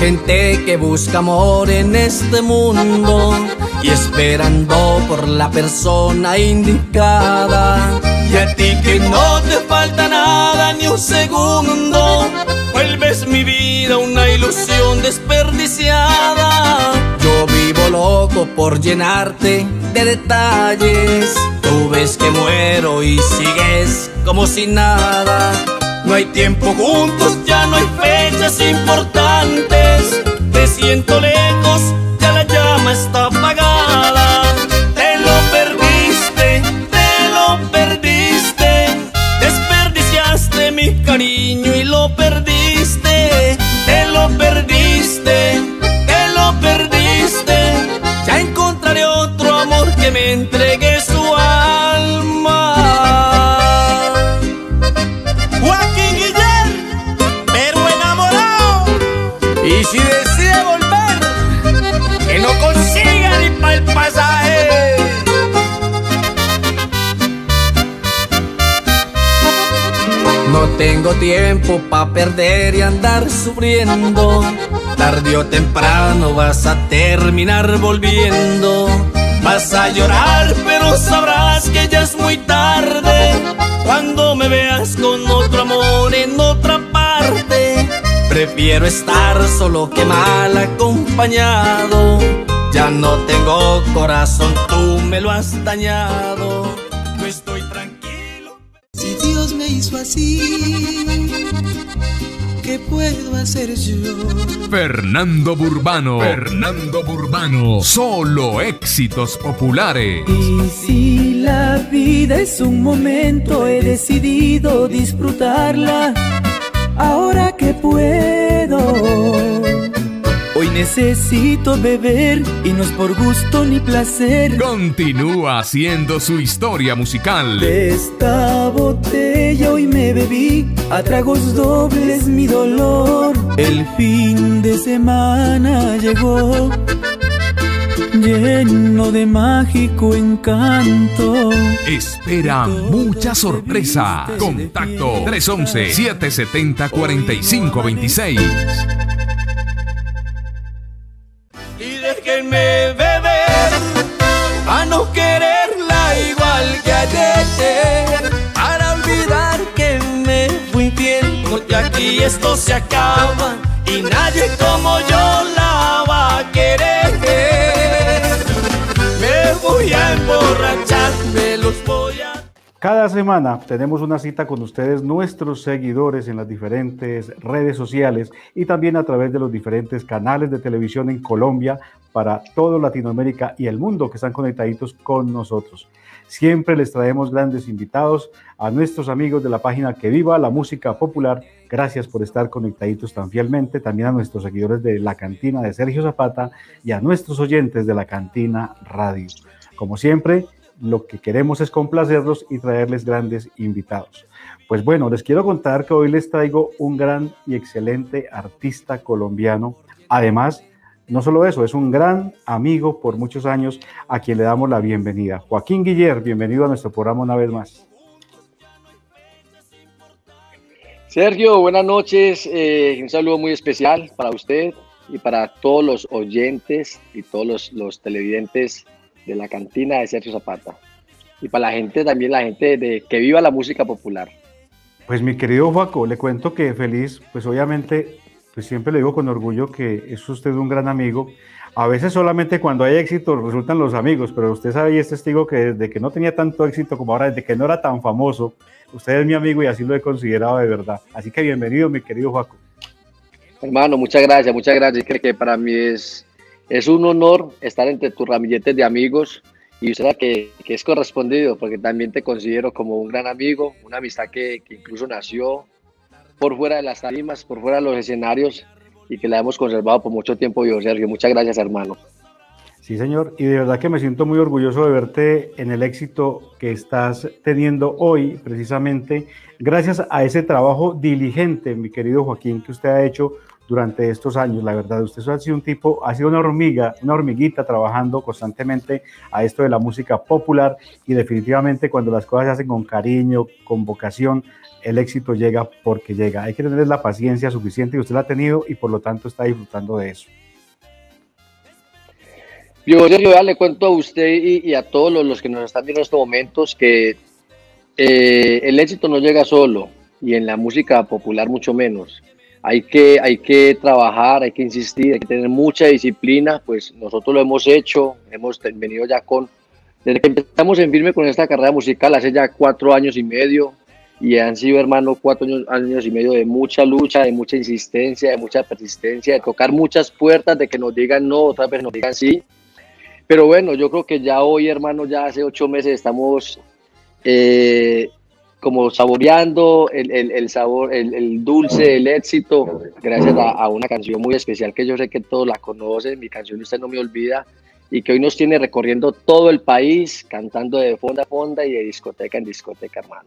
gente que busca amor en este mundo y esperando por la persona indicada. Y a ti que no te falta nada ni un segundo, vuelves mi vida una ilusión desperdiciada. Yo vivo loco por llenarte de detalles. Tú ves que muero y sigues como si nada. No hay tiempo juntos, ya no hay fechas importantes. Te siento lejos, ya la llama está apagada. Te lo perdiste, te lo perdiste. Desperdiciaste mi cariño y lo perdiste. Te lo perdiste, te lo perdiste. Ya encontraré otro amor que me entregue su alma. Joaquín Guiller, pero enamorado. Y si decide volver, que no consiga ni para el pasaje. No tengo tiempo pa' perder y andar sufriendo. Tarde o temprano vas a terminar volviendo. Vas a llorar, pero sabrás que ya es muy tarde. Cuando me veas con otro amor en otra parte, prefiero estar solo que mal acompañado. Ya no tengo corazón, tú me lo has dañado. No estoy tranquilo. Si Dios me hizo así, ¿qué puedo hacer yo? Fernando Burbano. Fernando Burbano. Solo éxitos populares. Y si la vida es un momento, he decidido disfrutarla ahora que puedo. Hoy necesito beber y no es por gusto ni placer. Continúa haciendo su historia musical. De esta botella hoy me bebí a tragos dobles mi dolor. El fin de semana llegó lleno de mágico encanto. Espera mucha sorpresa. Contacto 311-770-4526. Y déjenme beber a no quererla igual que ayer, para olvidar que me fui infiel, porque aquí esto se acaba y nadie como yo la va a querer. Me voy a emborrachar, me los voy a... Cada semana tenemos una cita con ustedes, nuestros seguidores, en las diferentes redes sociales y también a través de los diferentes canales de televisión en Colombia, para toda Latinoamérica y el mundo que están conectaditos con nosotros. Siempre les traemos grandes invitados, a nuestros amigos de la página Que Viva la Música Popular. Gracias por estar conectaditos tan fielmente, también a nuestros seguidores de La Cantina de Sergio Zapata y a nuestros oyentes de La Cantina Radio. Como siempre, lo que queremos es complacerlos y traerles grandes invitados. Pues bueno, les quiero contar que hoy les traigo un gran y excelente artista colombiano. Además, no solo eso, es un gran amigo por muchos años, a quien le damos la bienvenida. Joaquín Guiller, bienvenido a nuestro programa una vez más. Sergio, buenas noches. Un saludo muy especial para usted y para todos los oyentes y todos los televidentes de La Cantina de Sergio Zapata. Y para la gente también, la gente de Que Viva la Música Popular. Pues mi querido Joaco, le cuento que feliz, pues obviamente, pues siempre le digo con orgullo que es usted un gran amigo. A veces solamente cuando hay éxito resultan los amigos, pero usted sabe y es testigo que desde que no tenía tanto éxito como ahora, desde que no era tan famoso, usted es mi amigo y así lo he considerado de verdad. Así que bienvenido, mi querido Joaco. Hermano, muchas gracias, muchas gracias. Creo que para mí es un honor estar entre tus ramilletes de amigos y usted sabe que es correspondido, porque también te considero como un gran amigo, una amistad que incluso nació por fuera de las tarimas, por fuera de los escenarios y que la hemos conservado por mucho tiempo yo, Sergio. Muchas gracias, hermano. Sí, señor, y de verdad que me siento muy orgulloso de verte en el éxito que estás teniendo hoy, precisamente gracias a ese trabajo diligente, mi querido Joaquín, que usted ha hecho durante estos años. La verdad, usted ha sido un tipo, ha sido una hormiga, una hormiguita trabajando constantemente a esto de la música popular, y definitivamente cuando las cosas se hacen con cariño, con vocación, el éxito llega porque llega. Hay que tener la paciencia suficiente, y usted la ha tenido, y por lo tanto está disfrutando de eso. Yo ya le cuento a usted y a todos los que nos están viendo en estos momentos que el éxito no llega solo, y en la música popular mucho menos. Hay que trabajar, hay que insistir, hay que tener mucha disciplina. Pues nosotros lo hemos hecho, hemos venido ya desde que empezamos en firme con esta carrera musical hace ya 4 años y medio, y han sido, hermano, 4 años y medio de mucha lucha, de mucha insistencia, de mucha persistencia, de tocar muchas puertas, de que nos digan no, otras veces nos digan sí. Pero bueno, yo creo que ya hoy, hermano, ya hace 8 meses estamos como saboreando el sabor, el dulce del éxito, gracias a una canción muy especial que yo sé que todos la conocen, mi canción Usted No Me Olvida, y que hoy nos tiene recorriendo todo el país, cantando de fonda a fonda y de discoteca en discoteca, hermano.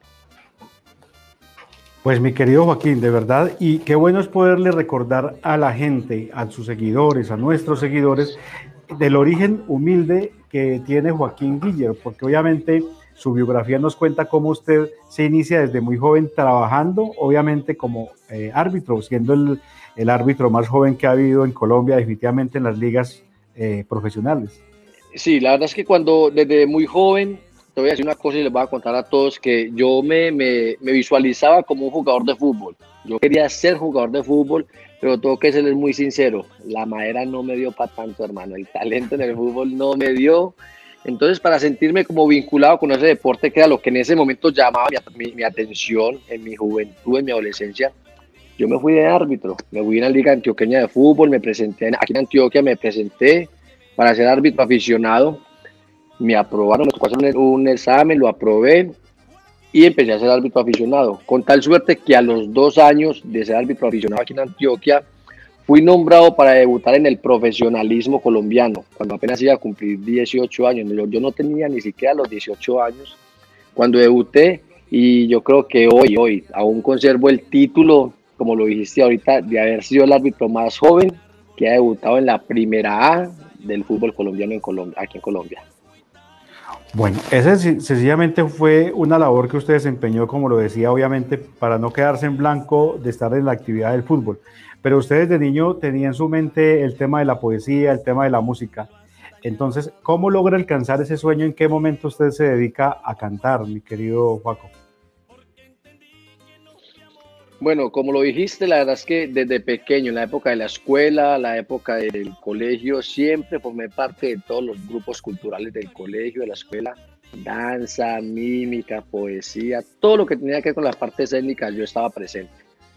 Pues mi querido Joaquín, de verdad, y qué bueno es poderle recordar a la gente, a sus seguidores, a nuestros seguidores, del origen humilde que tiene Joaquín Guiller, porque obviamente su biografía nos cuenta cómo usted se inicia desde muy joven trabajando, obviamente como árbitro, siendo el árbitro más joven que ha habido en Colombia, definitivamente en las ligas profesionales. Sí, la verdad es que desde muy joven, te voy a decir una cosa y les voy a contar a todos, que yo me visualizaba como un jugador de fútbol. Yo quería ser jugador de fútbol, pero tengo que serles muy sincero, la madera no me dio para tanto, hermano, el talento en el fútbol no me dio. Entonces, para sentirme como vinculado con ese deporte, que era lo que en ese momento llamaba mi atención en mi juventud, en mi adolescencia, yo me fui de árbitro, me fui a la Liga Antioqueña de Fútbol, me presenté aquí en Antioquia, me presenté para ser árbitro aficionado, me aprobaron, me tocó hacer un examen, lo aprobé y empecé a ser árbitro aficionado, con tal suerte que a los 2 años de ser árbitro aficionado aquí en Antioquia, fui nombrado para debutar en el profesionalismo colombiano, cuando apenas iba a cumplir 18 años. Yo no tenía ni siquiera los 18 años cuando debuté, y yo creo que hoy aún conservo el título, como lo dijiste ahorita, de haber sido el árbitro más joven que ha debutado en la primera A del fútbol colombiano aquí en Colombia. Bueno, ese sencillamente fue una labor que usted desempeñó, como lo decía, obviamente, para no quedarse en blanco de estar en la actividad del fútbol. Pero usted desde niño tenía en su mente el tema de la poesía, el tema de la música. Entonces, ¿cómo logra alcanzar ese sueño? ¿En qué momento usted se dedica a cantar, mi querido Joaco? Bueno, como lo dijiste, la verdad es que desde pequeño, en la época de la escuela, la época del colegio, siempre formé parte de todos los grupos culturales del colegio, de la escuela. Danza, mímica, poesía, todo lo que tenía que ver con las partes étnicas, yo estaba presente.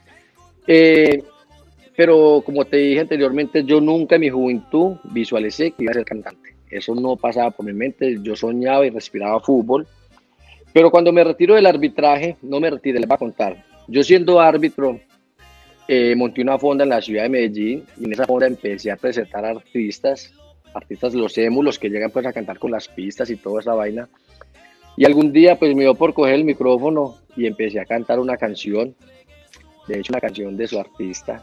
Pero como te dije anteriormente, yo nunca en mi juventud visualicé que iba a ser cantante. Eso no pasaba por mi mente, yo soñaba y respiraba fútbol. Pero cuando me retiro del arbitraje, no me retiré, les voy a contar. Yo siendo árbitro, monté una fonda en la ciudad de Medellín, y en esa fonda empecé a presentar artistas los emos, los que llegan pues a cantar con las pistas y toda esa vaina. Y algún día pues me dio por coger el micrófono y empecé a cantar una canción, de hecho una canción de su artista,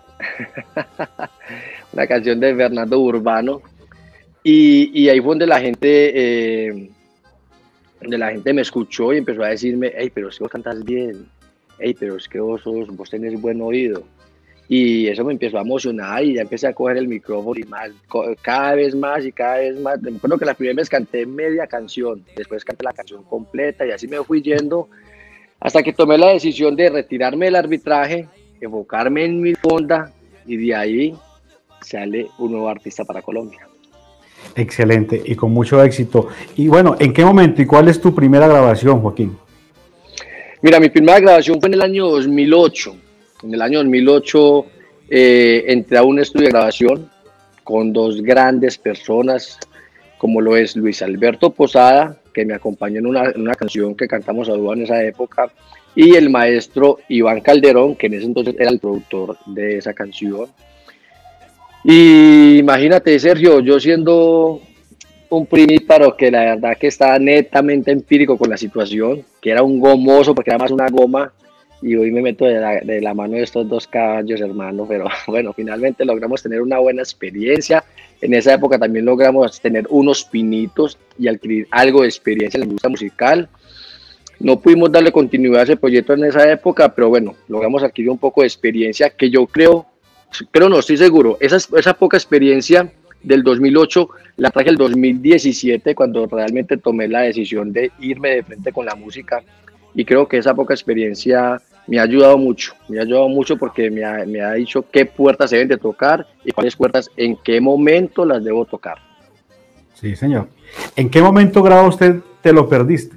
una canción de Fernando Urbano, y ahí fue donde la gente me escuchó y empezó a decirme, hey, pero es que vos cantas bien, hey, pero es que vos tenés buen oído. Y eso me empezó a emocionar y ya empecé a coger el micrófono y más, cada vez más y cada vez más. Me acuerdo que la primera vez canté media canción, después canté la canción completa y así me fui yendo hasta que tomé la decisión de retirarme del arbitraje, enfocarme en mi fonda, y de ahí sale un nuevo artista para Colombia. Excelente y con mucho éxito. Y bueno, ¿en qué momento y cuál es tu primera grabación, Joaquín? Mira, mi primera grabación fue en el año 2008. En el año 2008 entré a un estudio de grabación con 2 grandes personas, como lo es Luis Alberto Posada, que me acompañó en una canción que cantamos a dúo en esa época, y el maestro Iván Calderón, que en ese entonces era el productor de esa canción. Y imagínate, Sergio, yo siendo un primíparo que la verdad que estaba netamente empírico con la situación, que era un gomoso, porque era más una goma, y hoy me meto de la mano de estos dos caballos, hermano, pero bueno, finalmente logramos tener una buena experiencia. En esa época también logramos tener unos pinitos y adquirir algo de experiencia en la industria musical. No pudimos darle continuidad a ese proyecto en esa época, pero bueno, logramos adquirir un poco de experiencia que yo creo no, estoy seguro, esa poca experiencia del 2008 la traje el 2017 cuando realmente tomé la decisión de irme de frente con la música, y creo que esa poca experiencia me ha ayudado mucho porque me ha dicho qué puertas se deben de tocar y cuáles puertas en qué momento las debo tocar. Sí, señor. ¿En qué momento graba usted Te lo perdiste?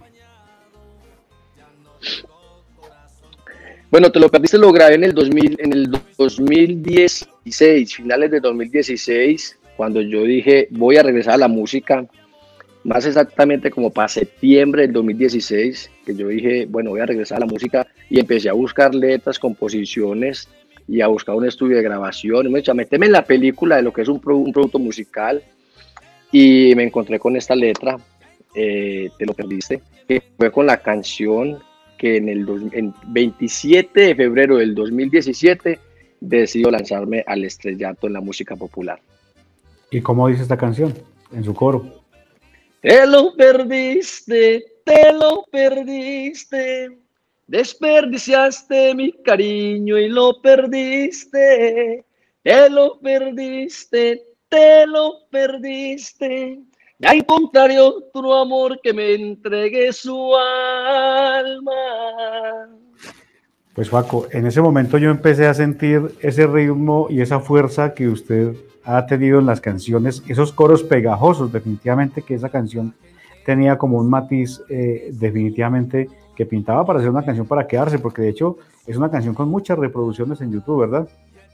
Bueno, Te lo perdiste, lo grabé en el 2016, finales de 2016, cuando yo dije voy a regresar a la música, más exactamente como para septiembre del 2016, que yo dije, bueno, voy a regresar a la música, y empecé a buscar letras, composiciones y a buscar un estudio de grabación, a meterme en la película de lo que es un producto musical, y me encontré con esta letra, Te lo perdiste, que fue con la canción que en 27 de febrero del 2017 decido lanzarme al estrellato en la música popular. ¿Y cómo dice esta canción en su coro? Te lo perdiste, desperdiciaste mi cariño y lo perdiste, te lo perdiste, te lo perdiste. Ya encontraré otro amor que me entregue su alma. Pues Paco, en ese momento yo empecé a sentir ese ritmo y esa fuerza que usted ha tenido en las canciones, esos coros pegajosos, definitivamente que esa canción tenía como un matiz definitivamente que pintaba para ser una canción para quedarse, porque de hecho es una canción con muchas reproducciones en YouTube, ¿verdad?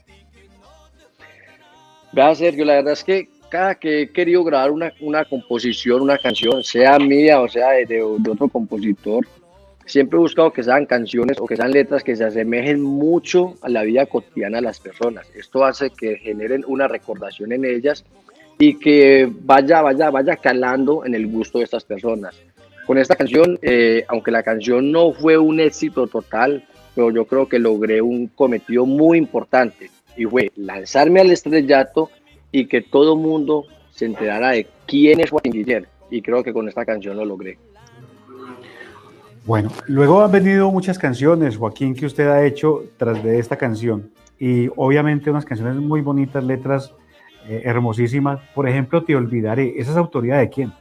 Vea, Sergio, la verdad es que cada que he querido grabar una composición, una canción, sea mía o sea de otro compositor, siempre he buscado que sean canciones o que sean letras que se asemejen mucho a la vida cotidiana de las personas. Esto hace que generen una recordación en ellas y que vaya calando en el gusto de estas personas. Con esta canción, aunque la canción no fue un éxito total, pero yo creo que logré un cometido muy importante, y fue lanzarme al estrellato y que todo el mundo se enterara de quién es Joaquín Guillermo, y creo que con esta canción lo logré. Bueno, luego han venido muchas canciones, Joaquín, que usted ha hecho tras de esta canción, y obviamente unas canciones muy bonitas, letras hermosísimas. Por ejemplo, Te olvidaré, ¿esa es autoría de quién?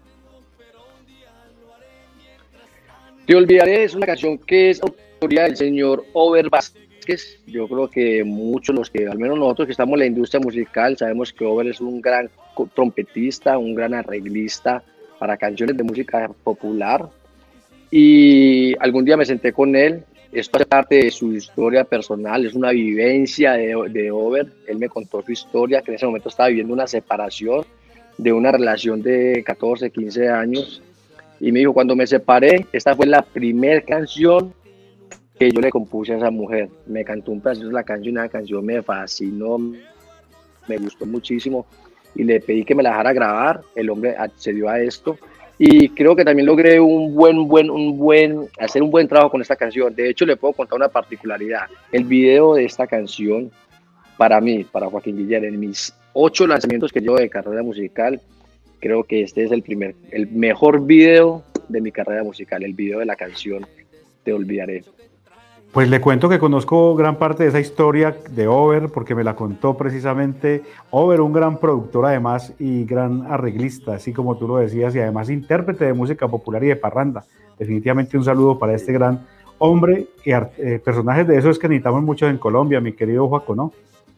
Te olvidaré es una canción que es autoría del señor Over Vázquez. Yo creo que muchos, los que, al menos nosotros que estamos en la industria musical, sabemos que Over es un gran trompetista, un gran arreglista para canciones de música popular. Y algún día me senté con él. Esto hace parte de su historia personal, es una vivencia de Over. Él me contó su historia, que en ese momento estaba viviendo una separación de una relación de 14, 15 años. Y me dijo, cuando me separé, esta fue la primera canción que yo le compuse a esa mujer. Me cantó un pedacito de la canción, y la canción me fascinó, me gustó muchísimo, y le pedí que me la dejara grabar. El hombre accedió a esto, y creo que también logré hacer un buen trabajo con esta canción. De hecho, le puedo contar una particularidad. El video de esta canción, para mí, para Joaquín Guillermo, en mis 8 lanzamientos que llevo de carrera musical, creo que este es el mejor video de mi carrera musical, el video de la canción Te olvidaré. Pues le cuento que conozco gran parte de esa historia de Over porque me la contó precisamente Over, un gran productor además y gran arreglista, así como tú lo decías, y además intérprete de música popular y de parranda. Definitivamente un saludo para este gran hombre y personajes de esos que necesitamos mucho en Colombia, mi querido Joaco, ¿no?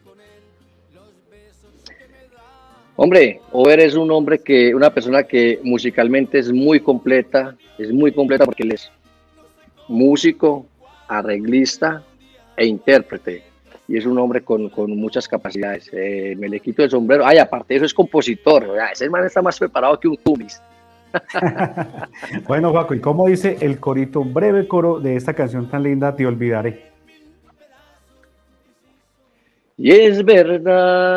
Hombre, Over es una persona que musicalmente es muy completa porque él es músico, arreglista e intérprete, y es un hombre con muchas capacidades. Me le quito el sombrero. Ay, aparte de eso es compositor. Ese man está más preparado que un tumis. Bueno, Joaco, ¿y cómo dice el corito, un breve coro de esta canción tan linda, Te olvidaré? Y es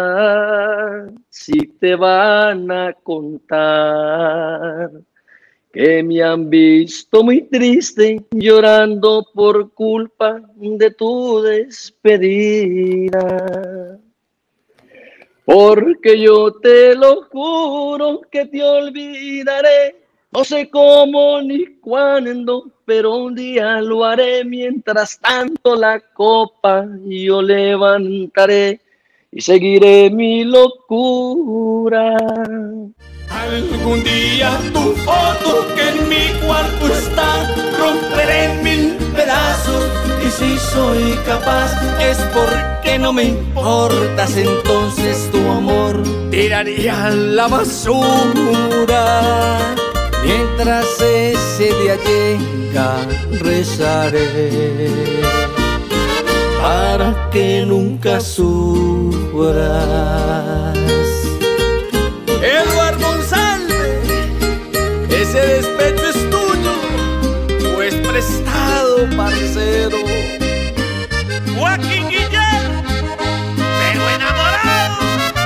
verdad, si te van a contar que me han visto muy triste, llorando por culpa de tu despedida. Porque yo te lo juro que te olvidaré, no sé cómo ni cuándo, pero un día lo haré. Mientras tanto la copa yo levantaré y seguiré mi locura. Algún día tu foto que en mi cuarto está romperé en mil pedazos, y si soy capaz es porque no me importas. Entonces tu amor tiraría a la basura. Mientras ese día llega rezaré para que nunca sufras. Eduardo Monsalve, ese despecho es tuyo, o es prestado, parcero. Joaquín Guillermo, pero enamorado.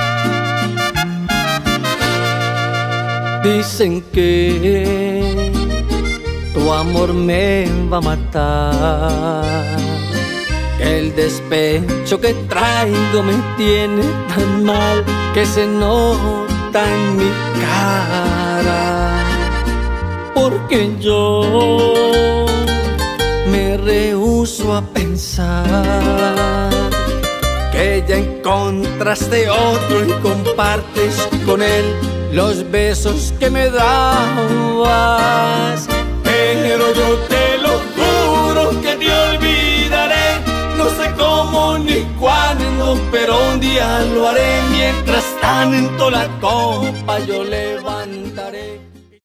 Dicen que tu amor me va a matar, que el despecho que traigo me tiene tan mal que se nota en mi cara, porque yo me rehúso a pensar que ya encontraste otro y compartes con él los besos que me dabas. Pero yo te lo juro que te olvidaré, no sé cómo ni cuándo, pero un día lo haré. Mientras tanto la copa yo levantaré.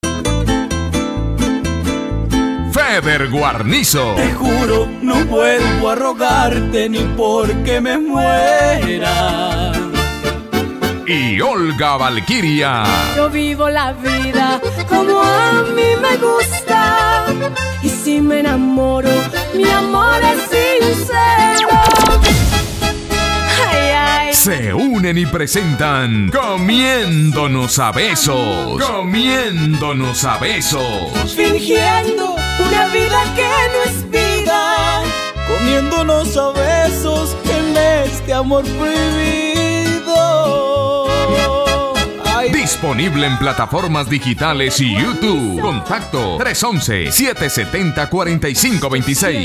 Feder Guarnizo. Te juro, no vuelvo a rogarte ni porque me muera. Y Olga Valquiria. Yo vivo la vida como a mí me gusta, y si me enamoro, mi amor es sincero. Ay, ay. Se unen y presentan Comiéndonos a Besos. Comiéndonos a Besos. Fingiendo una vida que no es vida, comiéndonos a besos en este amor prohibido. Disponible en plataformas digitales y YouTube. Contacto 311-770-4526.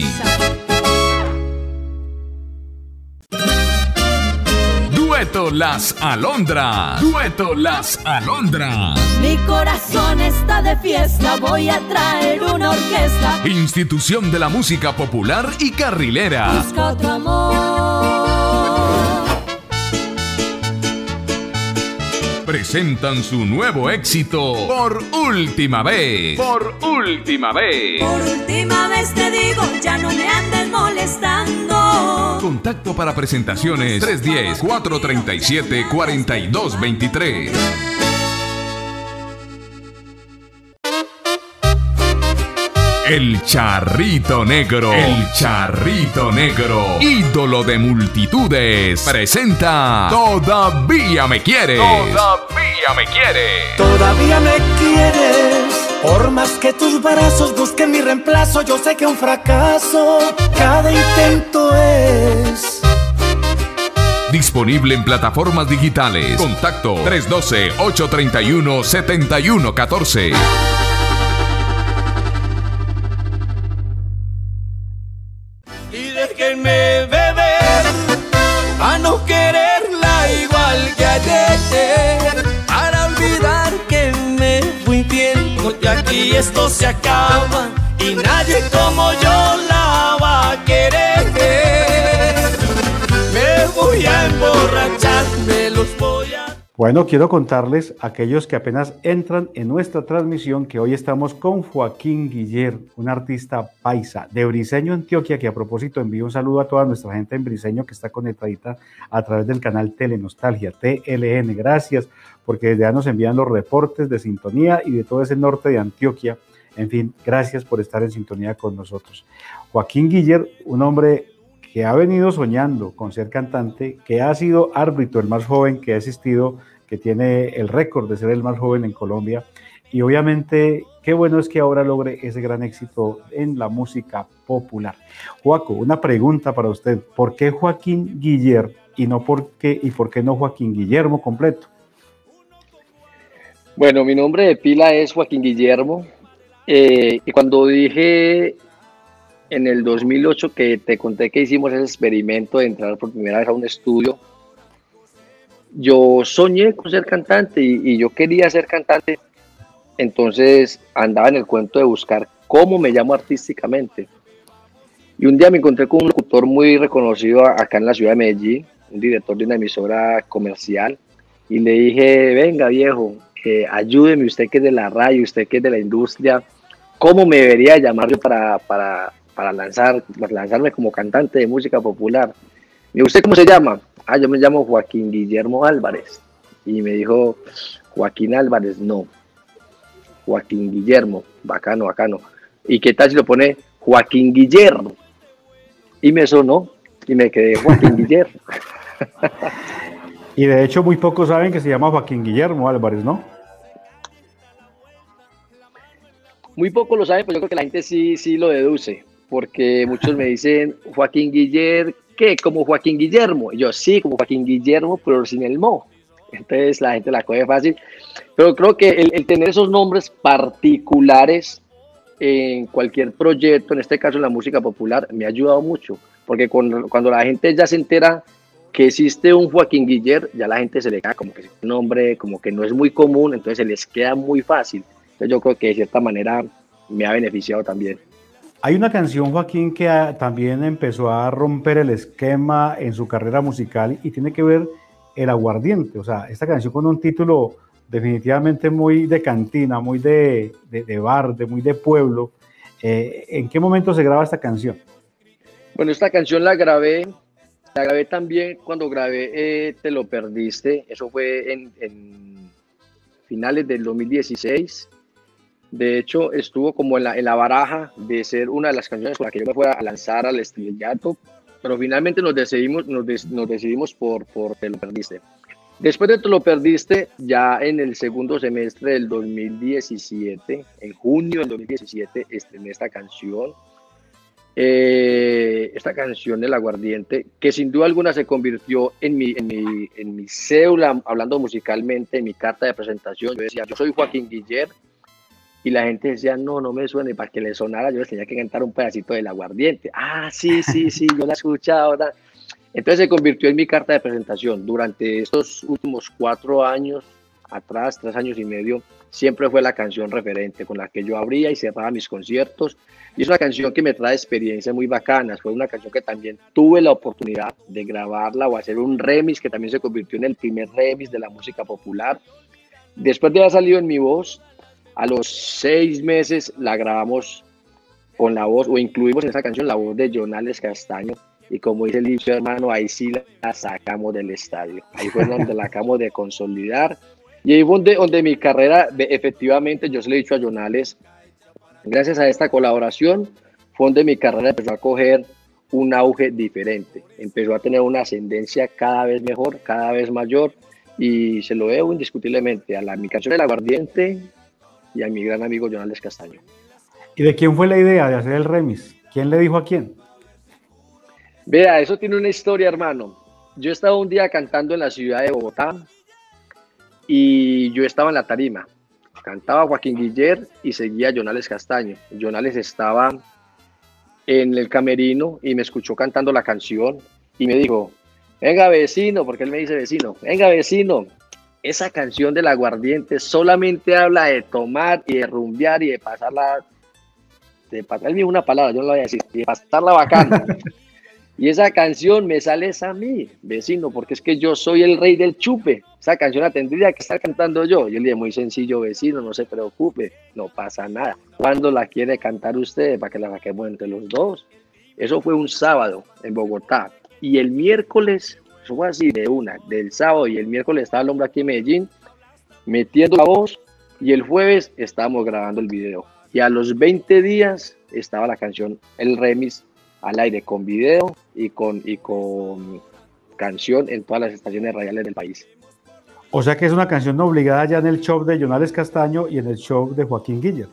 Dueto Las Alondras. Dueto Las Alondras. Mi corazón está de fiesta, voy a traer una orquesta. Institución de la música popular y carrilera. Busca otro amor. Presentan su nuevo éxito, Por Última Vez. Por Última Vez. Por última vez te digo, ya no me andes molestando. Contacto para presentaciones 310-437-4223. El Charrito Negro. El Charrito Negro. Ídolo de multitudes. Presenta Todavía me quieres. Todavía me quieres. Todavía me quieres, por más que tus brazos busquen mi reemplazo. Yo sé que un fracaso cada intento es. Disponible en plataformas digitales. Contacto 312-831-7114. Y déjenme beber a no quererla igual que ayer, para olvidar que me fui infiel, porque aquí esto se acaba y nadie como yo la va a querer. Me voy a emborrachar, me los voy a... Bueno, quiero contarles a aquellos que apenas entran en nuestra transmisión que hoy estamos con Joaquín Guiller, un artista paisa de Briceño, Antioquia, que a propósito envío un saludo a toda nuestra gente en Briceño que está conectadita a través del canal Telenostalgia, TLN. Gracias, porque desde ya nos envían los reportes de sintonía y de todo ese norte de Antioquia. En fin, gracias por estar en sintonía con nosotros. Joaquín Guiller, un hombre que ha venido soñando con ser cantante, que ha sido árbitro, el más joven que ha existido, que tiene el récord de ser el más joven en Colombia, y obviamente qué bueno es que ahora logre ese gran éxito en la música popular. Joaco, una pregunta para usted, ¿por qué Joaquín Guiller y por qué no Joaquín Guillermo completo? Bueno, mi nombre de pila es Joaquín Guillermo. Y cuando dije en el 2008 que te conté que hicimos ese experimento de entrar por primera vez a un estudio, yo soñé con ser cantante y yo quería ser cantante. Entonces andaba en el cuento de buscar cómo me llamo artísticamente. Y un día me encontré con un locutor muy reconocido acá en la ciudad de Medellín, un director de una emisora comercial, y le dije, venga viejo, ayúdeme usted que es de la radio, usted que es de la industria, ¿cómo me debería llamar yo para lanzarme como cantante de música popular? ¿Y usted cómo se llama? Ah, yo me llamo Joaquín Guillermo Álvarez. Y me dijo, Joaquín Álvarez, no, Joaquín Guillermo, bacano, bacano. ¿Y qué tal si lo pone Joaquín Guillermo? Y me sonó y me quedé Joaquín Guillermo. Y de hecho muy pocos saben que se llama Joaquín Guillermo Álvarez, ¿no? Muy poco lo saben, pero yo creo que la gente sí lo deduce, porque muchos me dicen Joaquín Guillermo, ¿qué? Como Joaquín Guillermo. Y yo sí, como Joaquín Guillermo, pero sin el mo. Entonces la gente la coge fácil. Pero creo que el tener esos nombres particulares en cualquier proyecto, en este caso en la música popular, me ha ayudado mucho, porque cuando la gente ya se entera que existe un Joaquín Guiller, ya la gente se le queda como que es un nombre como que no es muy común, entonces se les queda muy fácil. Entonces yo creo que de cierta manera me ha beneficiado también. Hay una canción, Joaquín, que también empezó a romper el esquema en su carrera musical y tiene que ver El Aguardiente. O sea, esta canción con un título definitivamente muy de cantina, muy de bar, muy de pueblo. ¿En qué momento se graba esta canción? Bueno, esta canción la grabé también cuando grabé Te lo perdiste. Eso fue en finales del 2016. De hecho, estuvo como en la baraja de ser una de las canciones con las que yo me fuera a lanzar al estrellato, pero finalmente nos decidimos por Te lo perdiste. Después de Te lo perdiste, ya en el segundo semestre del 2017, en junio del 2017, estrené esta canción El Aguardiente, que sin duda alguna se convirtió en mi cédula, hablando musicalmente, en mi carta de presentación. Yo decía, yo soy Joaquín Guiller, y la gente decía, no me suena, y para que le sonara yo les tenía que cantar un pedacito del Aguardiente. Ah, sí, yo la he escuchado, ¿verdad? Entonces se convirtió en mi carta de presentación. Durante estos últimos 4 años atrás, 3 años y medio, siempre fue la canción referente con la que yo abría y cerraba mis conciertos. Y es una canción que me trae experiencias muy bacanas. Fue una canción que también tuve la oportunidad de grabarla o hacer un remix, que también se convirtió en el primer remix de la música popular. Después de haber salido en mi voz, a los 6 meses la grabamos con la voz, o incluimos en esa canción la voz de Jonales Castaño. Y como dice el dicho, hermano, ahí sí la sacamos del estadio. Ahí fue donde la acabamos de consolidar. Y ahí fue donde mi carrera, efectivamente, yo se lo he dicho a Jonales, gracias a esta colaboración, fue donde mi carrera empezó a coger un auge diferente. Empezó a tener una ascendencia cada vez mejor, cada vez mayor. Y se lo debo indiscutiblemente a mi canción El Aguardiente y a mi gran amigo Jonales Castaño. ¿Y de quién fue la idea de hacer el remix? ¿Quién le dijo a quién? Vea, eso tiene una historia, hermano. Yo estaba un día cantando en la ciudad de Bogotá y yo estaba en la tarima. Cantaba Joaquín Guiller y seguía Jonales Castaño. Jonales estaba en el camerino y me escuchó cantando la canción y me dijo, venga vecino, porque él me dice vecino, venga vecino, esa canción del Aguardiente solamente habla de tomar y de rumbear y de pasarla, él me dijo una palabra, yo no la voy a decir, y de pasarla bacana. Y esa canción me sale a mí, vecino, porque es que yo soy el rey del chupe. Esa canción la tendría que estar cantando yo. Yo le dije, muy sencillo, vecino, no se preocupe, no pasa nada. ¿Cuándo la quiere cantar usted para que la saquemos entre los dos? Eso fue un sábado en Bogotá. Y el miércoles, eso fue así del sábado y el miércoles estaba el hombre aquí en Medellín, metiendo la voz, y el jueves estábamos grabando el video. Y a los 20 días estaba la canción, el remix, al aire, con video y con canción en todas las estaciones radiales del país. O sea que es una canción obligada ya en el show de Jonales Castaño y en el show de Joaquín Guiller.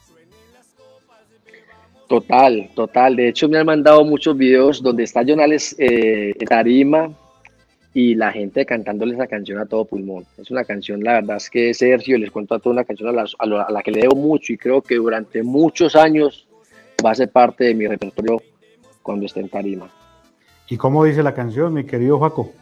Total, total. De hecho, me han mandado muchos videos donde está Jonales en tarima y la gente cantándole esa canción a todo pulmón. Es una canción, la verdad es que Sergio, les cuento a toda una canción a la que le debo mucho y creo que durante muchos años va a ser parte de mi repertorio cuando esté en tarima. ¿Y cómo dice la canción, mi querido Joaco?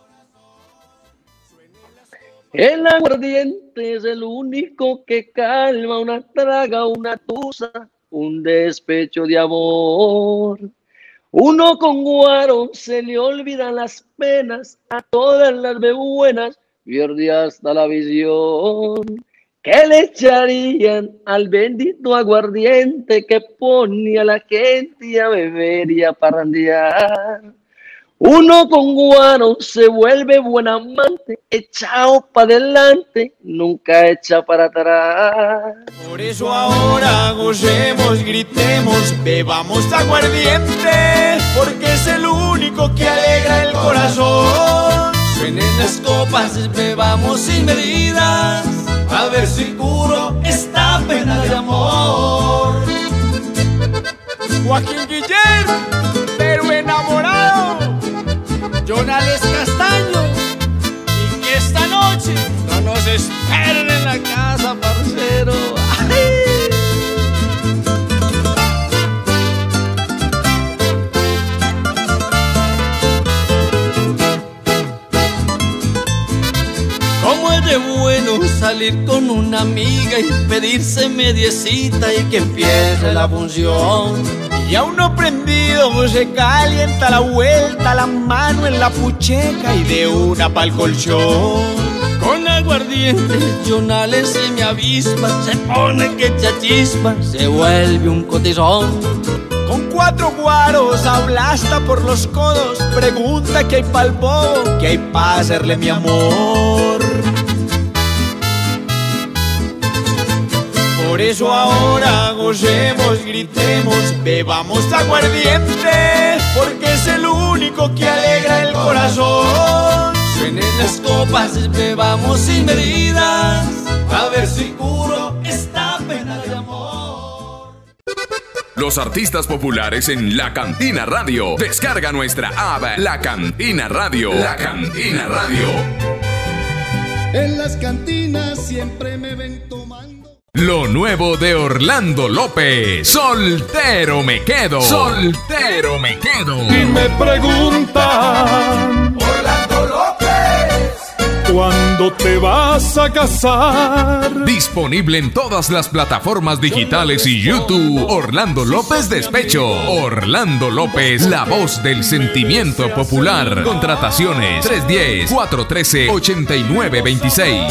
El aguardiente es el único que calma una traga, una tusa, un despecho de amor. Uno con guaro se le olvidan las penas, a todas las ve buenas, pierde hasta la visión. ¿Qué le echarían al bendito aguardiente que pone a la gente a beber y a parrandear? Uno con guaro se vuelve buen amante, echado para adelante, nunca echa para atrás. Por eso ahora gocemos, gritemos, bebamos aguardiente, porque es el único que alegra el corazón. Suenen las copas, bebamos sin medidas, a ver si curo esta pena de amor. Joaquín Guiller, pero enamorado. Jonales Castaño, y que esta noche no nos esperen en la casa, parcero. ¡Ay! Cómo es de bueno salir con una amiga y pedirse mediecita y que empiece la función. Y a uno prendido se calienta la vuelta, la mano en la pucheca y de una pa'l colchón. Con aguardiente, Jonales se me avispa, se pone que echa chispa, se vuelve un cotizón. Con 4 guaros ablasta por los codos, pregunta qué hay pa'l bobo, qué hay pa' hacerle mi amor. Por eso ahora gocemos, gritemos, bebamos aguardiente, porque es el único que alegra el corazón. Suenen las copas, bebamos sin medidas, a ver si curo esta pena de amor. Los artistas populares en La Cantina Radio. Descarga nuestra app La Cantina Radio. La Cantina Radio. En las cantinas siempre me ven tomando. Lo nuevo de Orlando López. Soltero me quedo. Soltero me quedo. Y me preguntan, Orlando López, ¿cuándo te vas a casar? Disponible en todas las plataformas digitales y YouTube. Orlando López Despecho. Orlando López, la voz del sentimiento popular. Contrataciones 310-413-8926.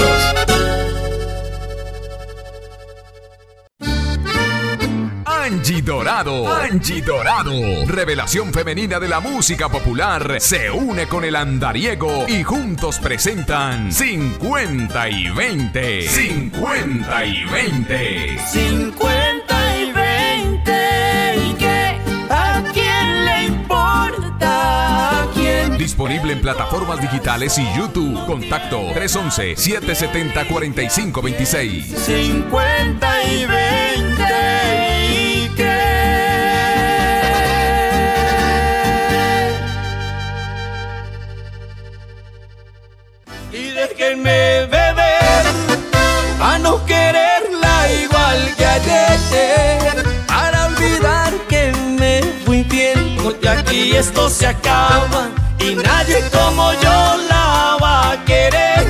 Angie Dorado. Angie Dorado. Revelación femenina de la música popular. Se une con el andariego y juntos presentan 50 y 20. 50 y 20. 50 y 20. ¿Y qué? ¿A quién le importa? ¿A quién? Disponible en plataformas digitales y YouTube. Contacto 311-770-4526. 50 y 20. ¿Y qué? y déjenme beber, a no quererla igual que ayer, para olvidar que me fui infiel, porque aquí esto se acaba y nadie como yo la va a querer.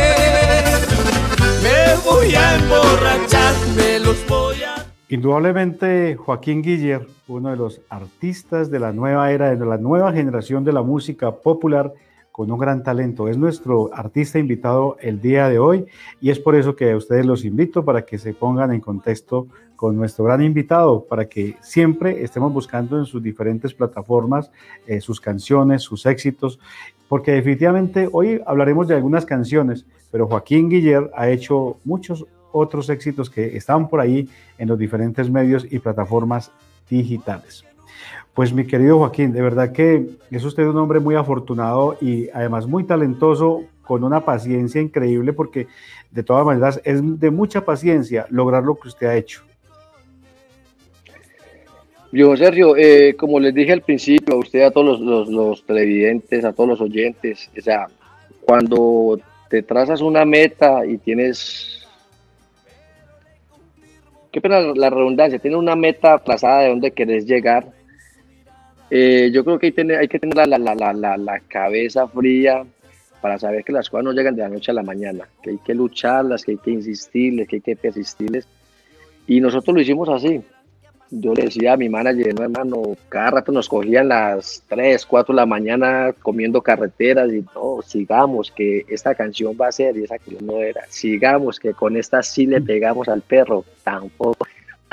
Me voy a emborrachar, me los voy a... Indudablemente Joaquín Guiller, uno de los artistas de la nueva era, de la nueva generación de la música popular, con un gran talento. Es nuestro artista invitado el día de hoy y es por eso que a ustedes los invito para que se pongan en contexto con nuestro gran invitado, para que siempre estemos buscando en sus diferentes plataformas sus canciones, sus éxitos, porque definitivamente hoy hablaremos de algunas canciones, pero Joaquín Guiller ha hecho muchos otros éxitos que están por ahí en los diferentes medios y plataformas digitales. Pues mi querido Joaquín, de verdad que es usted un hombre muy afortunado y además muy talentoso, con una paciencia increíble, porque de todas maneras es de mucha paciencia lograr lo que usted ha hecho. Yo, Sergio, como les dije al principio, a usted, a todos los televidentes, a todos los oyentes, o sea, cuando te trazas una meta y tienes, qué pena la redundancia, tienes una meta trazada de dónde querés llegar, yo creo que hay que tener la cabeza fría para saber que las cosas no llegan de la noche a la mañana, que hay que lucharlas, que hay que insistirles, que hay que persistirles, y nosotros lo hicimos así. Yo le decía a mi manager, no, hermano, cada rato nos cogían las 3, 4 de la mañana comiendo carreteras y no, sigamos, que esta canción va a ser, y esa que no era, sigamos, que con esta sí le pegamos al perro, tampoco.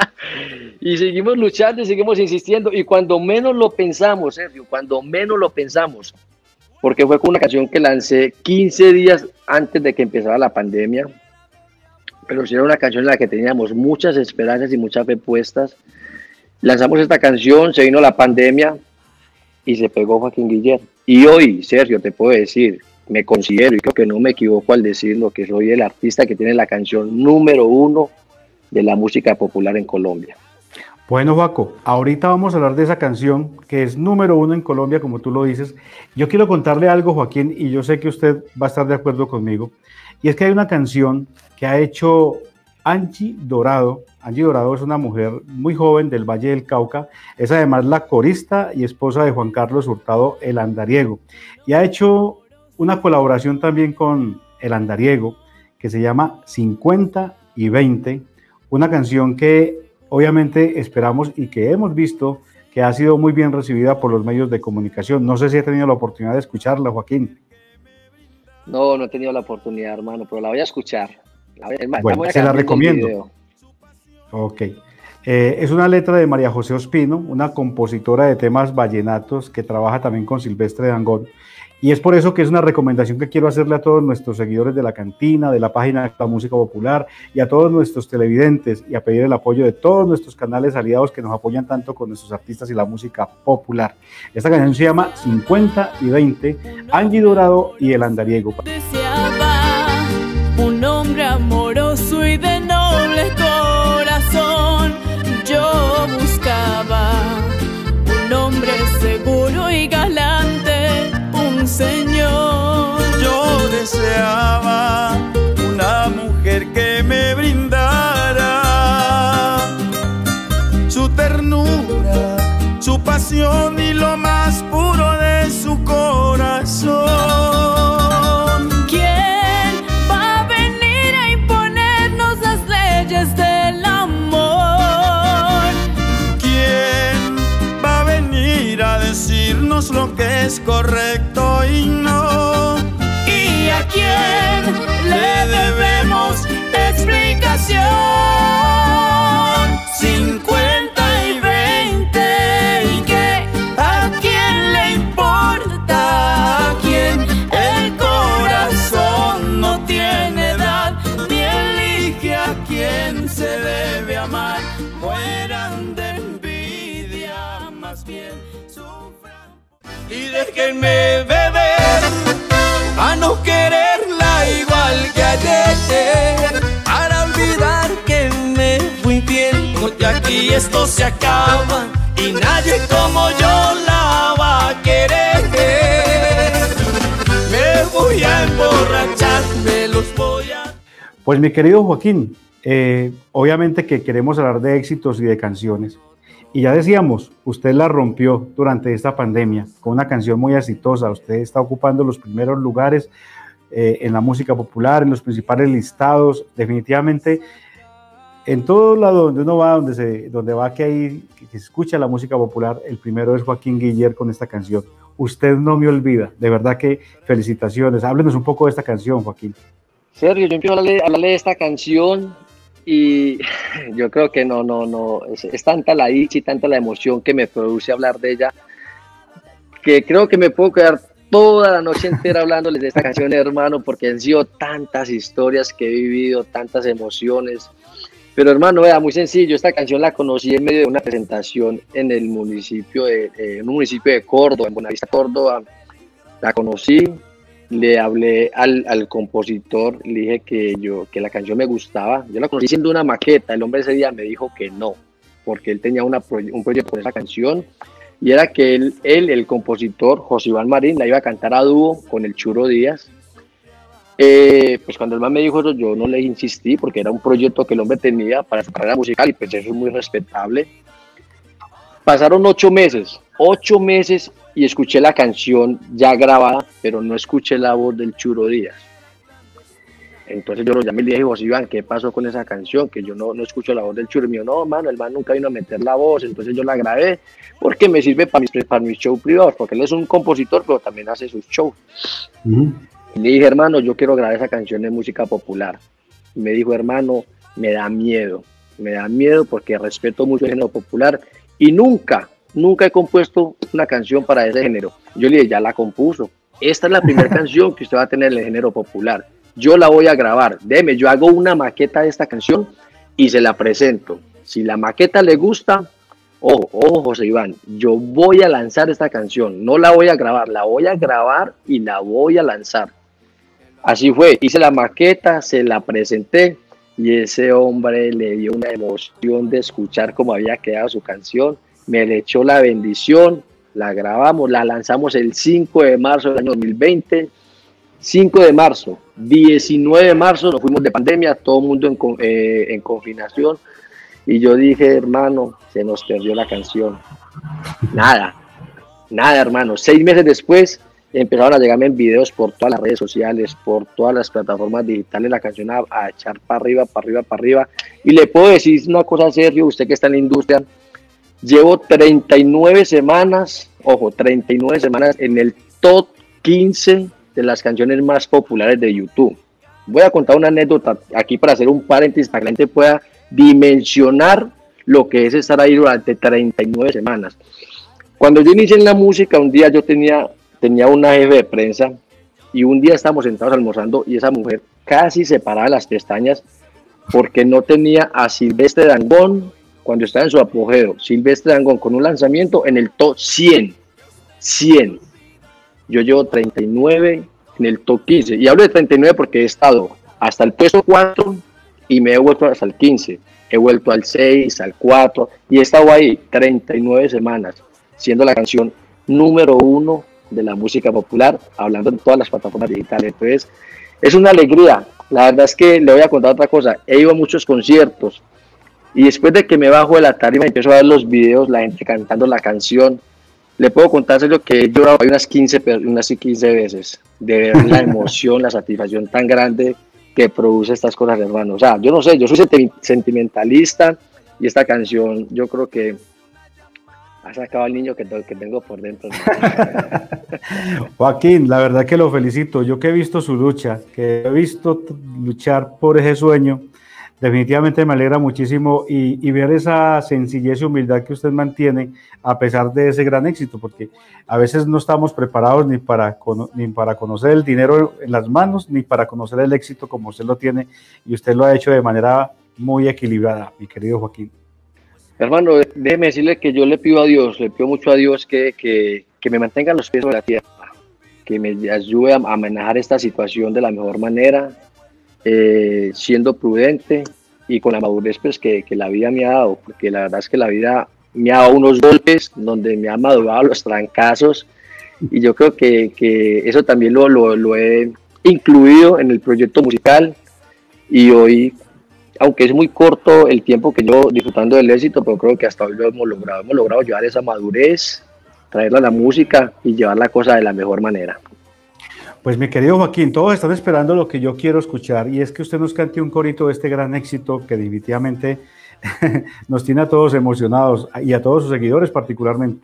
Y seguimos luchando y seguimos insistiendo, y cuando menos lo pensamos, Sergio, cuando menos lo pensamos, porque fue con una canción que lancé 15 días antes de que empezara la pandemia, pero sí era una canción en la que teníamos muchas esperanzas y mucha fe puestas. Lanzamos esta canción, se vino la pandemia y se pegó Joaquín Guiller. Y hoy, Sergio, te puedo decir, me considero, y creo que no me equivoco al decirlo, que soy el artista que tiene la canción número 1 de la música popular en Colombia. Bueno, Joaco, ahorita vamos a hablar de esa canción que es número 1 en Colombia, como tú lo dices. Yo quiero contarle algo, Joaquín, y yo sé que usted va a estar de acuerdo conmigo, y es que hay una canción que ha hecho Angie Dorado. Angie Dorado es una mujer muy joven del Valle del Cauca, es además la corista y esposa de Juan Carlos Hurtado, el andariego, y ha hecho una colaboración también con el andariego que se llama 50 y 20, una canción que obviamente esperamos y que hemos visto que ha sido muy bien recibida por los medios de comunicación. No sé si ha tenido la oportunidad de escucharla, Joaquín. No, no he tenido la oportunidad, hermano, pero la voy a escuchar. Bueno, se la recomiendo. Ok. Es una letra de María José Ospino, una compositora de temas vallenatos que trabaja también con Silvestre Dangond. Y es por eso que es una recomendación que quiero hacerle a todos nuestros seguidores de la cantina, de la página de la música popular, y a todos nuestros televidentes, y a pedir el apoyo de todos nuestros canales aliados que nos apoyan tanto con nuestros artistas y la música popular. Esta canción se llama 50 y 20, Angie Dorado y el andariego. Deseaba un hombre amoroso y de noble corazón. Yo buscaba un hombre seguro y galante, un señor. Yo deseaba una mujer que me brindara su ternura, su pasión y lo más puro de su corazón. ¿Quién va a venir a imponernos las leyes del amor? ¿Quién va a venir a decirnos lo que es correcto y no? ¿Y a quién le debemos explicación? 50 y 20, ¿y qué? ¿A quién le importa? ¿A quién? El corazón no tiene edad, ni elige a quién se debe amar. Mueran de envidia, más bien sufran. Y déjenme beber a no quererla igual que ayer, para olvidar que me fui infiel, porque aquí esto se acaba y nadie como yo la va a querer. Me voy a emborrachar, me los voy a... Pues mi querido Joaquín, obviamente que queremos hablar de éxitos y de canciones. Y ya decíamos, usted la rompió durante esta pandemia con una canción muy exitosa. Usted está ocupando los primeros lugares en la música popular, en los principales listados. Definitivamente, en todo lado donde uno va, donde va que se escucha la música popular, el primero es Joaquín Guiller con esta canción. Usted no me olvida. De verdad que felicitaciones. Háblenos un poco de esta canción, Joaquín. Sergio, yo empiezo a hablarle de esta canción y yo creo que no, es tanta la dicha y tanta la emoción que me produce hablar de ella, que creo que me puedo quedar toda la noche entera hablándoles de esta canción, hermano, porque han sido tantas historias que he vivido, tantas emociones, Pero hermano, vea, muy sencillo, esta canción la conocí en medio de una presentación en el municipio en un municipio de Córdoba, en Buenavista, Córdoba. La conocí, le hablé al compositor, le dije que la canción me gustaba. Yo la conocí siendo una maqueta, el hombre ese día me dijo que no, porque él tenía un proyecto con esa canción, y era que él, el compositor, José Iván Marín, la iba a cantar a dúo con el Churo Díaz. Pues cuando el man me dijo eso, yo no le insistí, porque era un proyecto que el hombre tenía para su carrera musical, y pues eso es muy respetable. Pasaron 8 meses, y escuché la canción ya grabada, pero no escuché la voz del Churo Díaz. Entonces yo lo llamé y le dije, José Iván, ¿qué pasó con esa canción? Que yo no escucho la voz del Churo. Y me dijo, no, mano, el man nunca vino a meter la voz. Entonces yo la grabé porque me sirve para mis shows privados, porque él es un compositor, pero también hace sus shows. Y le dije, hermano, yo quiero grabar esa canción de música popular. Y me dijo, hermano, me da miedo porque respeto mucho el género popular y nunca he compuesto una canción para ese género. Yo le dije, ya la compuso. Esta es la primera canción que usted va a tener en el género popular. Yo la voy a grabar. Déjeme, yo hago una maqueta de esta canción y se la presento. Si la maqueta le gusta, ojo, José Iván, yo voy a lanzar esta canción. No la voy a grabar, la voy a grabar y la voy a lanzar. Así fue, hice la maqueta, se la presenté y ese hombre le dio una emoción de escuchar cómo había quedado su canción. Me le echó la bendición, la grabamos, la lanzamos el 5 de marzo del año 2020. 5 de marzo, 19 de marzo nos fuimos de pandemia, todo el mundo en confinación, y yo dije, hermano, se nos perdió la canción. Nada, hermano. 6 meses después empezaron a llegarme en videos por todas las redes sociales, por todas las plataformas digitales, la canción a echar para arriba. Y le puedo decir una cosa, Sergio, usted que está en la industria, llevo 39 semanas, ojo, 39 semanas en el top 15 de las canciones más populares de YouTube. Voy a contar una anécdota aquí para hacer un paréntesis para que la gente pueda dimensionar lo que es estar ahí durante 39 semanas. Cuando yo inicié en la música, un día yo tenía una jefe de prensa y un día estábamos sentados almorzando y esa mujer casi se paraba las pestañas porque no tenía a Silvestre Dangond cuando estaba en su apogeo. Silvestre Dangond con un lanzamiento en el top 100. Yo llevo 39 en el top 15. Y hablo de 39 porque he estado hasta el puesto 4 y me he vuelto hasta el 15. He vuelto al 6, al 4 y he estado ahí 39 semanas, siendo la canción número 1 de la música popular, hablando en todas las plataformas digitales. Entonces, es una alegría. La verdad es que le voy a contar otra cosa. He ido a muchos conciertos y después de que me bajo de la tarima y empiezo a ver los videos, la gente cantando la canción, le puedo contar lo que he llorado unas 15 veces de ver la emoción, la satisfacción tan grande que produce estas cosas, hermano. O sea, yo no sé, yo soy sentimentalista y esta canción yo creo que ha sacado al niño que tengo por dentro. Joaquín, la verdad que lo felicito. Yo que he visto su lucha, que he visto luchar por ese sueño, definitivamente me alegra muchísimo y ver esa sencillez y humildad que usted mantiene a pesar de ese gran éxito, porque a veces no estamos preparados ni para conocer el dinero en las manos, ni para conocer el éxito como usted lo tiene, y usted lo ha hecho de manera muy equilibrada, mi querido Joaquín. Hermano, déjeme decirle que yo le pido mucho a Dios que me mantenga los pies sobre la tierra, que me ayude a manejar esta situación de la mejor manera, siendo prudente y con la madurez pues, que la vida me ha dado, porque la verdad es que la vida me ha dado unos golpes donde me ha madurado los trancazos, y yo creo que eso también lo he incluido en el proyecto musical, y hoy, aunque es muy corto el tiempo que yo disfrutando del éxito, pero creo que hasta hoy lo hemos logrado llevar esa madurez, traerla a la música y llevar la cosa de la mejor manera. Pues mi querido Joaquín, todos están esperando lo que yo quiero escuchar, y es que usted nos cante un corito de este gran éxito que definitivamente nos tiene a todos emocionados y a todos sus seguidores particularmente.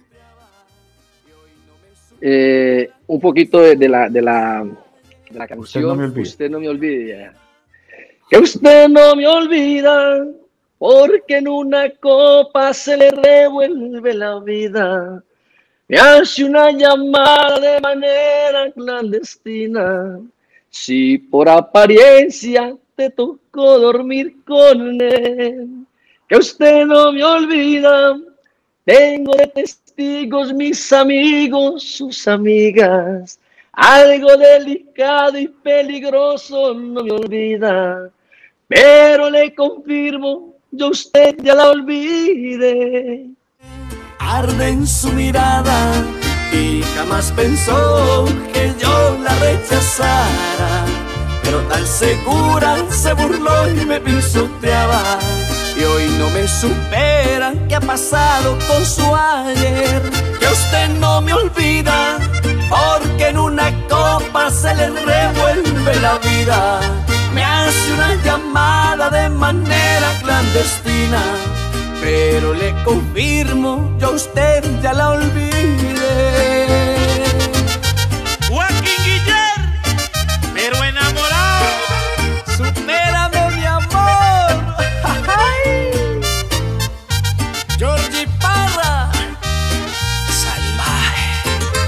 Un poquito de la canción Usted no me olvide. Que usted no me olvida, porque en una copa se le revuelve la vida. Me hace una llamada de manera clandestina. Si por apariencia te tocó dormir con él. Que usted no me olvida, tengo de testigos mis amigos, sus amigas. Algo delicado y peligroso no me olvida, pero le confirmo, yo usted ya la olvidé. Arde en su mirada y jamás pensó que yo la rechazara, pero tan segura se burló y me pisoteaba. Y hoy no me supera qué ha pasado con su ayer. Que usted no me olvida, porque en una copa se le revuelve la vida. Me hace una llamada de manera clandestina, pero le confirmo, yo a usted ya la olvidé. Joaquín Guiller, pero enamorado. Supérame, mi amor. Georgie Parra, salvaje.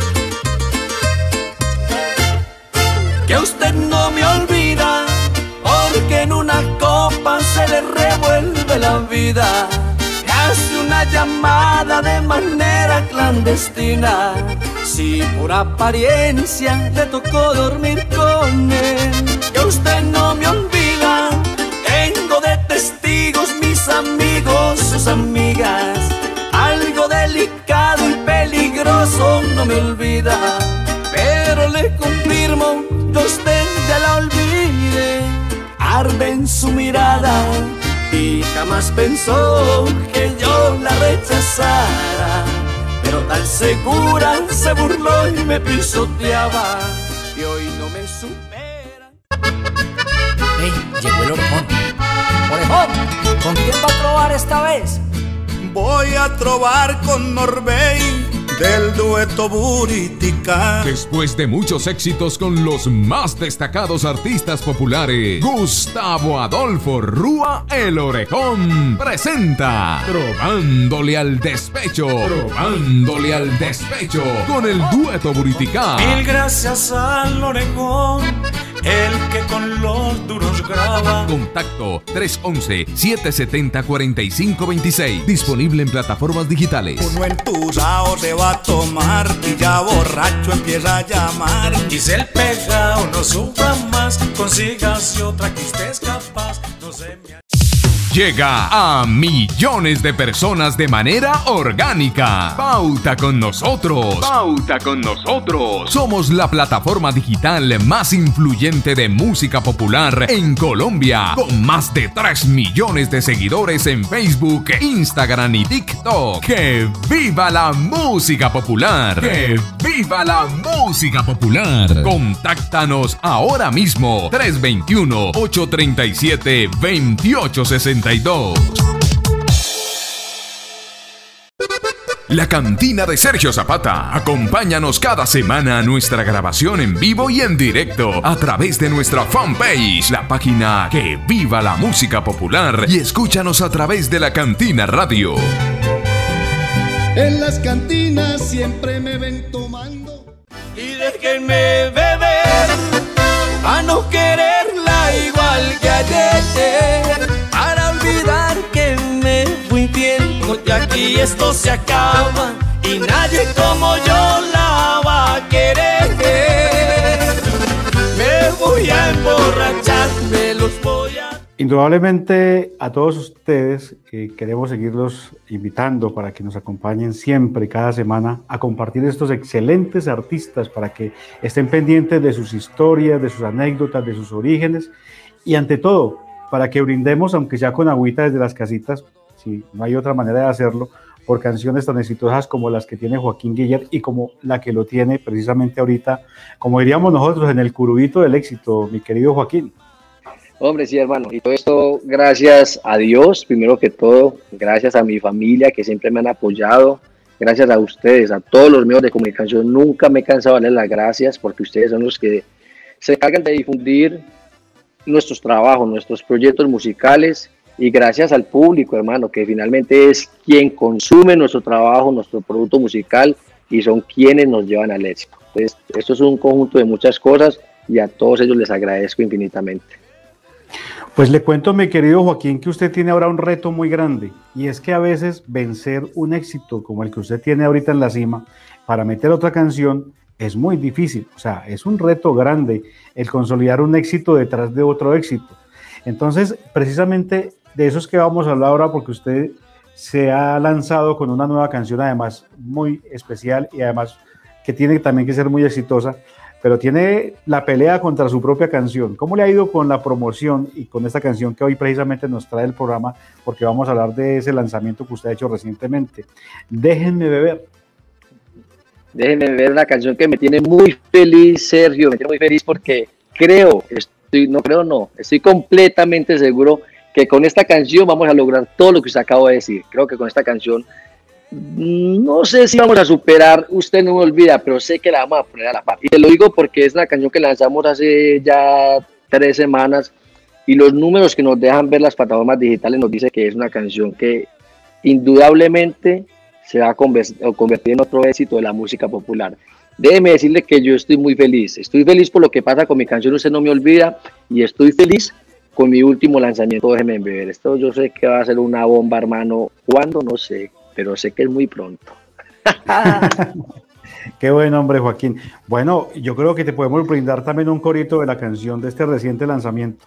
Que usted no me olvida, porque en una copa se le revuelve la vida. Me hace una llamada de manera clandestina. Si por apariencia le tocó dormir con él. Que usted no me olvida, tengo de testigos mis amigos, sus amigas. Algo delicado y peligroso no me olvida, pero le confirmo, yo usted ya la olvidé. Arde en su mirada y jamás pensó que yo la rechazara, pero tan segura se burló y me pisoteaba, y hoy no me supera. ¡Ey! Llegó el orejón. ¡Orejón! ¿Con quién va a trobar esta vez? Voy a trobar con Norbey del dueto Buritica. Después de muchos éxitos con los más destacados artistas populares, Gustavo Adolfo Rúa el Orejón presenta Trovandole al Despecho. Trovandole al Despecho con el dueto Buritica. Mil gracias al Orejón, el que con los duros graba. Contacto 311-770-4526. Disponible en plataformas digitales. Uno entusao se va a tomar y ya borracho empieza a llamar. Y si el pegao no sufra más, consígase otra que usted es capaz. No se me... Llega a millones de personas de manera orgánica. Pauta con nosotros. Pauta con nosotros. Somos la plataforma digital más influyente de música popular en Colombia, con más de 3 millones de seguidores en Facebook, Instagram y TikTok. ¡Que viva la música popular! ¡Que viva la música popular! Contáctanos ahora mismo. 321-837-2862. La Cantina de Sergio Zapata. Acompáñanos cada semana a nuestra grabación en vivo y en directo a través de nuestra fanpage, la página Que Viva la Música Popular, y escúchanos a través de la Cantina Radio. En las cantinas siempre me ven tomando. Y déjenme beber, a no quererla igual que ayer, para olvidar que me fui bien, porque aquí esto se acaba y nadie como yo la va a querer. Me voy a emborrachar, me los voy a... Indudablemente a todos ustedes queremos seguirlos invitando para que nos acompañen siempre, cada semana, a compartir estos excelentes artistas, para que estén pendientes de sus historias, de sus anécdotas, de sus orígenes, y ante todo, para que brindemos, aunque sea con agüita desde las casitas, si no hay otra manera de hacerlo, por canciones tan exitosas como las que tiene Joaquín Guiller y como la que lo tiene precisamente ahorita, como diríamos nosotros, en el curubito del éxito, mi querido Joaquín. Hombre, sí, hermano, y todo esto gracias a Dios, primero que todo, gracias a mi familia que siempre me han apoyado, gracias a ustedes, a todos los medios de comunicación. Nunca me he cansado de darles las gracias, porque ustedes son los que se encargan de difundir nuestros trabajos, nuestros proyectos musicales, y gracias al público, hermano, que finalmente es quien consume nuestro trabajo, nuestro producto musical, y son quienes nos llevan al éxito. Entonces, esto es un conjunto de muchas cosas, y a todos ellos les agradezco infinitamente. Pues le cuento, mi querido Joaquín, que usted tiene ahora un reto muy grande, y es que a veces vencer un éxito como el que usted tiene ahorita en la cima para meter otra canción es muy difícil. O sea, es un reto grande el consolidar un éxito detrás de otro éxito. Entonces, precisamente de eso es que vamos a hablar ahora, porque usted se ha lanzado con una nueva canción, además muy especial, y además que tiene también que ser muy exitosa, pero tiene la pelea contra su propia canción. ¿Cómo le ha ido con la promoción y con esta canción que hoy precisamente nos trae el programa? Porque vamos a hablar de ese lanzamiento que usted ha hecho recientemente. Déjenme beber. Déjenme beber, una canción que me tiene muy feliz, Sergio, me tiene muy feliz porque estoy completamente seguro que con esta canción vamos a lograr todo lo que usted acaba de decir. Creo que con esta canción no sé si vamos a superar Usted no me olvida, pero sé que la vamos a poner a la par. Y te lo digo porque es una canción que lanzamos hace ya 3 semanas y los números que nos dejan ver las plataformas digitales nos dice que es una canción que indudablemente se va a convertir en otro éxito de la música popular. Déjeme decirle que yo estoy muy feliz. Estoy feliz por lo que pasa con mi canción Usted no me olvida y estoy feliz con mi último lanzamiento, Déjeme beber. Esto yo sé que va a ser una bomba, hermano. ¿Cuándo? No sé, pero sé que es muy pronto. Qué buen hombre, Joaquín. Bueno, yo creo que te podemos brindar también un corito de la canción de este reciente lanzamiento.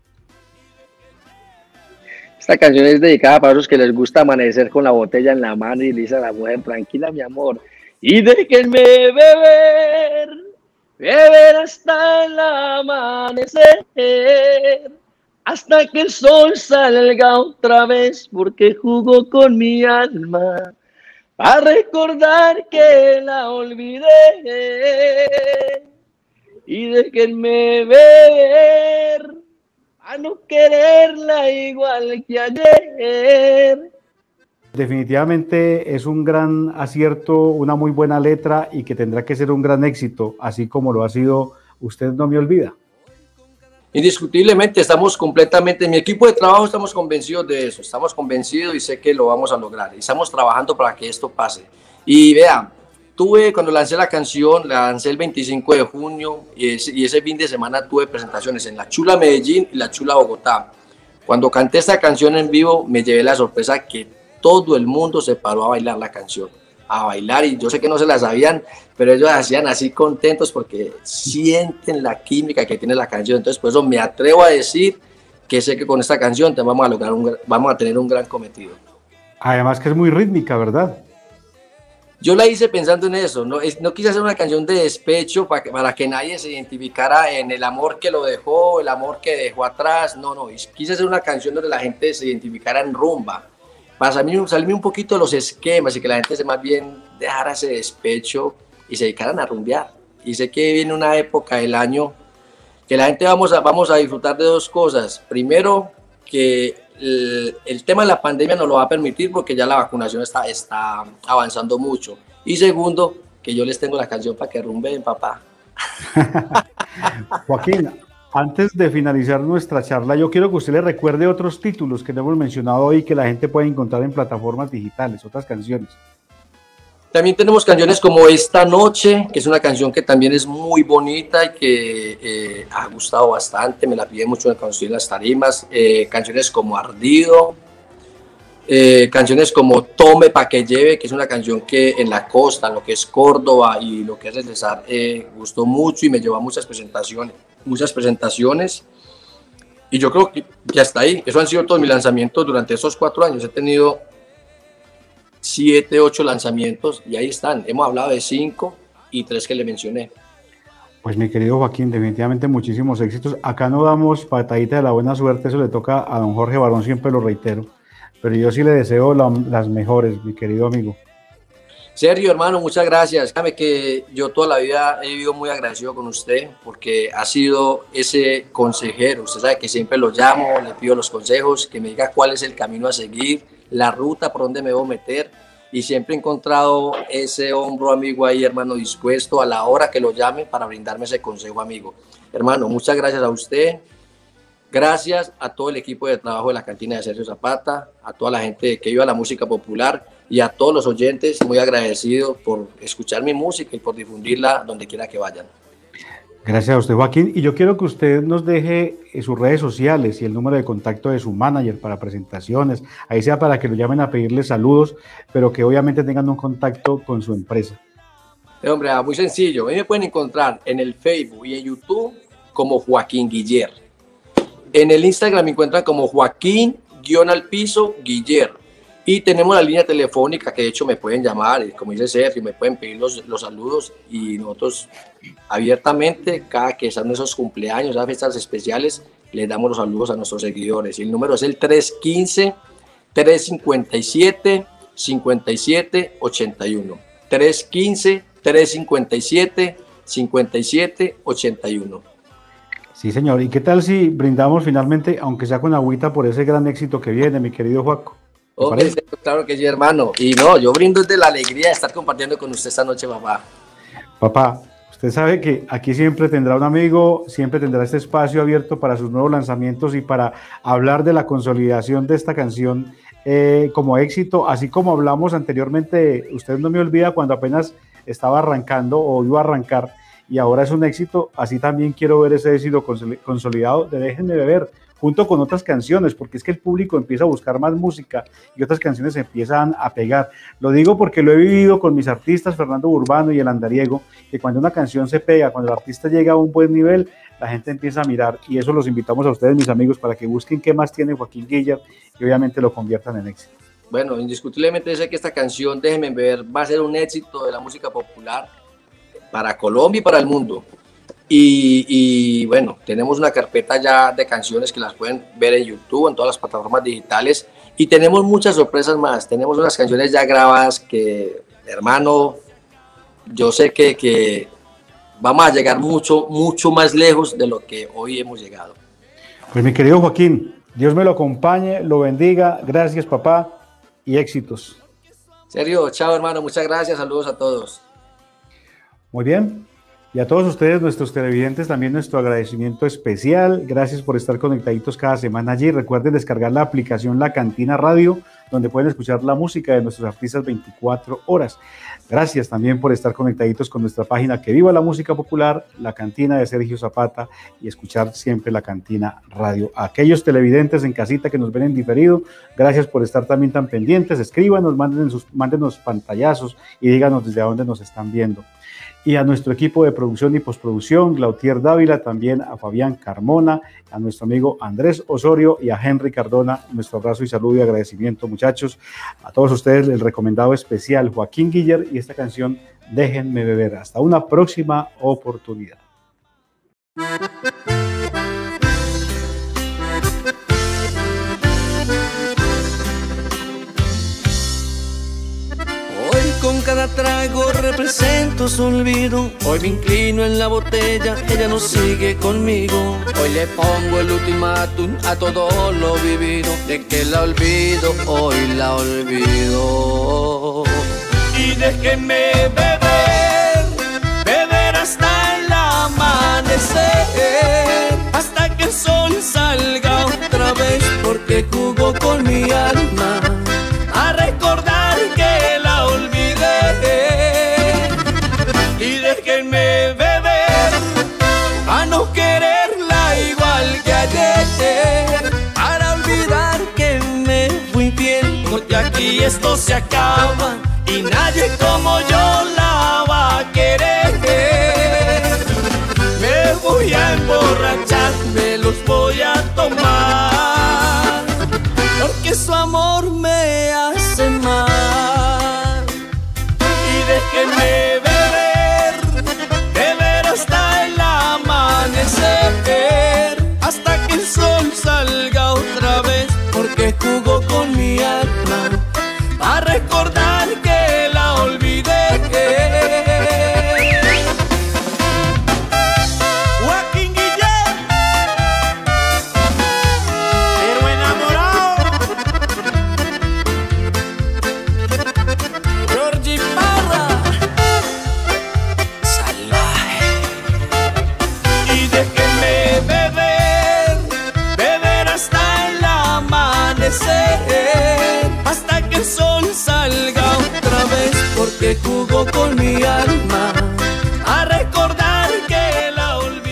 Esta canción es dedicada para los que les gusta amanecer con la botella en la mano y le dice a la mujer, tranquila mi amor, y déjenme beber, beber hasta el amanecer, hasta que el sol salga otra vez, porque jugó con mi alma, para recordar que la olvidé, y déjenme beber, a no quererla igual que ayer. Definitivamente es un gran acierto, una muy buena letra y que tendrá que ser un gran éxito, así como lo ha sido Usted no me olvida. Indiscutiblemente estamos completamente, en mi equipo de trabajo estamos convencidos de eso, estamos convencidos y sé que lo vamos a lograr y estamos trabajando para que esto pase. Y vea, cuando lancé la canción, la lancé el 25 de junio y ese fin de semana tuve presentaciones en La Chula Medellín y La Chula Bogotá. Cuando canté esta canción en vivo me llevé la sorpresa que todo el mundo se paró a bailar la canción, a bailar, y yo sé que no se la sabían, pero ellos hacían así contentos porque sienten la química que tiene la canción. Entonces por eso me atrevo a decir que sé que con esta canción vamos a tener un gran cometido. Además que es muy rítmica, ¿verdad? Yo la hice pensando en eso, no quise hacer una canción de despecho para que nadie se identificara en el amor que lo dejó, el amor que dejó atrás, no, quise hacer una canción donde la gente se identificara en rumba, para salirme un poquito de los esquemas y que la gente más bien dejara ese despecho y se dedicaran a rumbear. Y sé que viene una época del año que la gente vamos a disfrutar de 2 cosas. Primero, que el tema de la pandemia nos lo va a permitir porque ya la vacunación está avanzando mucho. Y segundo, que yo les tengo la canción para que rumbeen, papá. Joaquín, antes de finalizar nuestra charla, yo quiero que usted le recuerde otros títulos que no hemos mencionado hoy que la gente puede encontrar en plataformas digitales, otras canciones. También tenemos canciones como Esta Noche, que es una canción que también es muy bonita y que ha gustado bastante, me la pide mucho cuando estoy en las tarimas. Canciones como Ardido, canciones como Tome pa' que lleve, que es una canción que en la costa, en lo que es Córdoba y lo que es el Cesar, gustó mucho y me llevó a muchas presentaciones. Y yo creo que hasta ahí, eso han sido todos mis lanzamientos durante esos 4 años. He tenido 7, 8 lanzamientos y ahí están. Hemos hablado de 5 y 3 que le mencioné. Pues mi querido Joaquín, definitivamente muchísimos éxitos. Acá no damos patadita de la buena suerte, eso le toca a don Jorge Barón, siempre lo reitero. Pero yo sí le deseo las mejores, mi querido amigo. Sergio, hermano, muchas gracias. Déjame que yo toda la vida he vivido muy agradecido con usted porque ha sido ese consejero. Usted sabe que siempre lo llamo, le pido los consejos, que me diga cuál es el camino a seguir, la ruta por donde me voy a meter, y siempre he encontrado ese hombro amigo ahí, hermano, dispuesto a la hora que lo llame para brindarme ese consejo amigo. Hermano, muchas gracias a usted, gracias a todo el equipo de trabajo de la cantina de Sergio Zapata, a toda la gente que vive la música popular y a todos los oyentes, muy agradecido por escuchar mi música y por difundirla donde quiera que vayan. Gracias a usted, Joaquín. Y yo quiero que usted nos deje sus redes sociales y el número de contacto de su manager para presentaciones, ahí sea para que lo llamen a pedirle saludos, pero que obviamente tengan un contacto con su empresa. Hombre, muy sencillo. A mí me pueden encontrar en el Facebook y en YouTube como Joaquín Guiller. En el Instagram me encuentran como Joaquín_Guiller. Y tenemos la línea telefónica que de hecho me pueden llamar, y como dice Sergio, me pueden pedir los saludos y nosotros abiertamente, cada que sean esos cumpleaños, esas fiestas especiales, les damos los saludos a nuestros seguidores. Y el número es el 315-357-5781. 315-357-5781. Sí, señor. ¿Y qué tal si brindamos finalmente, aunque sea con agüita, por ese gran éxito que viene, mi querido Joaco? Okay, claro que sí, hermano. Y no, yo brindo desde la alegría de estar compartiendo con usted esta noche, papá. Papá, usted sabe que aquí siempre tendrá un amigo, siempre tendrá este espacio abierto para sus nuevos lanzamientos y para hablar de la consolidación de esta canción como éxito, así como hablamos anteriormente, usted no me olvida cuando apenas estaba arrancando o iba a arrancar y ahora es un éxito, así también quiero ver ese éxito consolidado de Déjenme Beber, junto con otras canciones, porque es que el público empieza a buscar más música y otras canciones se empiezan a pegar. Lo digo porque lo he vivido con mis artistas, Fernando Urbano y el Andariego, que cuando una canción se pega, cuando el artista llega a un buen nivel, la gente empieza a mirar, y eso los invitamos a ustedes, mis amigos, para que busquen qué más tiene Joaquín Guiller y obviamente lo conviertan en éxito. Bueno, indiscutiblemente sé que esta canción, Déjenme Ver, va a ser un éxito de la música popular para Colombia y para el mundo. Y bueno, tenemos una carpeta ya de canciones que las pueden ver en YouTube, en todas las plataformas digitales, y tenemos muchas sorpresas más. Tenemos unas canciones ya grabadas que, hermano, yo sé que vamos a llegar mucho más lejos de lo que hoy hemos llegado. Pues mi querido Joaquín, Dios me lo acompañe, lo bendiga, gracias papá y éxitos. Sergio, chao hermano, muchas gracias, saludos a todos. Muy bien. Y a todos ustedes, nuestros televidentes, también nuestro agradecimiento especial. Gracias por estar conectaditos cada semana allí. Recuerden descargar la aplicación La Cantina Radio, donde pueden escuchar la música de nuestros artistas 24 horas. Gracias también por estar conectaditos con nuestra página Que Viva la Música Popular, La Cantina de Sergio Zapata, y escuchar siempre La Cantina Radio. A aquellos televidentes en casita que nos ven en diferido, gracias por estar también tan pendientes. Escríbanos, mándenos pantallazos y díganos desde dónde nos están viendo. Y a nuestro equipo de producción y postproducción, Glautier Dávila, también a Fabián Carmona, a nuestro amigo Andrés Osorio y a Henry Cardona, nuestro abrazo y saludo y agradecimiento, muchachos. A todos ustedes el recomendado especial Joaquín Guiller y esta canción Déjenme Beber. Hasta una próxima oportunidad. Con cada trago represento su olvido. Hoy me inclino en la botella, ella no sigue conmigo. Hoy le pongo el ultimátum a todo lo vivido. De que la olvido, hoy la olvido. Y déjenme beber, beber hasta el amanecer, hasta que el sol salga otra vez, porque jugó con mi alma a recordar que la olvidé. Y déjenme beber a no quererla igual que ayer, para olvidar que me fui bien, porque aquí esto se acaba y nadie como yo la va a querer. Me voy a emborrachar, me los voy a tomar, porque su amor me hace mal. Y déjenme beber, beber hasta el amanecer, hasta que el sol salga otra vez, porque jugó con mi alma a recordar que la olvidé. Joaquín Guiller, pero enamorado. Georgie Parra, salvaje. Y déjenme beber, beber hasta el amanecer, hasta que el sol salga otra vez, porque jugó con mi alma a recordar que la olvidé.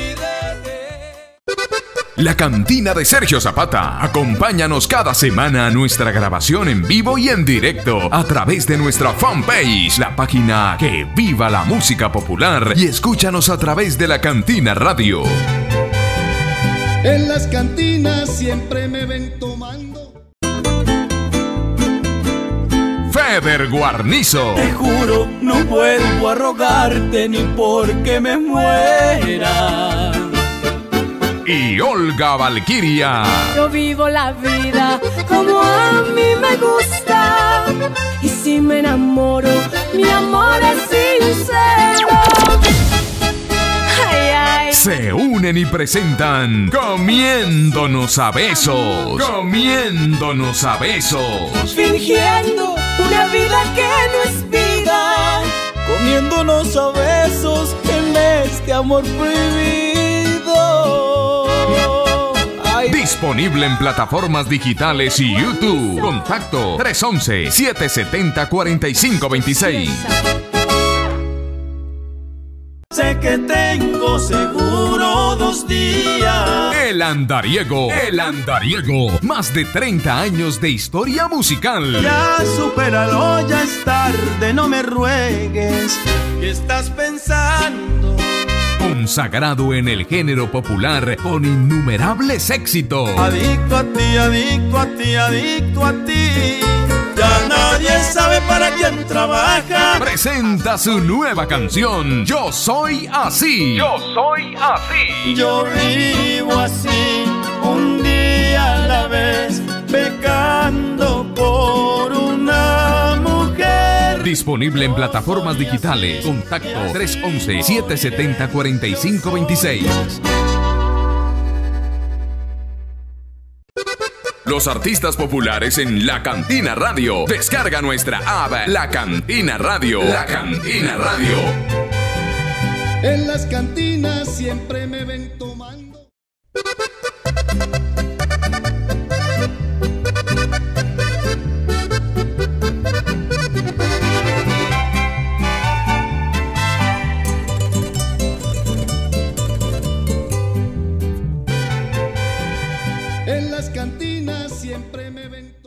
La Cantina de Sergio Zapata. Acompáñanos cada semana a nuestra grabación en vivo y en directo a través de nuestra fanpage, la página Que Viva la Música Popular, y escúchanos a través de la Cantina Radio. En las cantinas siempre me ven tomando. Feder Guarnizo. Te juro, no vuelvo a rogarte ni porque me muera. Y Olga Valquiria. Yo vivo la vida como a mí me gusta. Y si me enamoro, mi amor es sincero. Ay, ay. Se unen y presentan Comiéndonos a Besos. Comiéndonos a Besos. Fingiendo una vida que no es vida, comiéndonos a besos en este amor prohibido. Ay. Disponible en plataformas digitales y YouTube. Contacto 311-770-4526. Sé que tengo seguro 2 días. El Andariego. El Andariego. Más de 30 años de historia musical. Ya supéralo, ya es tarde, no me ruegues. ¿Qué estás pensando? Consagrado en el género popular con innumerables éxitos. Adicto a ti, adicto a ti, adicto a ti. Ya nadie sabe para quién trabaja. Presenta su nueva canción, Yo Soy Así. Yo Soy Así. Yo vivo así, un día a la vez, pecando por una mujer. Disponible en plataformas digitales. Contacto 311-770-4526. Los artistas populares en La Cantina Radio. Descarga nuestra app, La Cantina Radio. La Cantina Radio. En las cantinas siempre me ven tomando. En las cantinas siempre me ven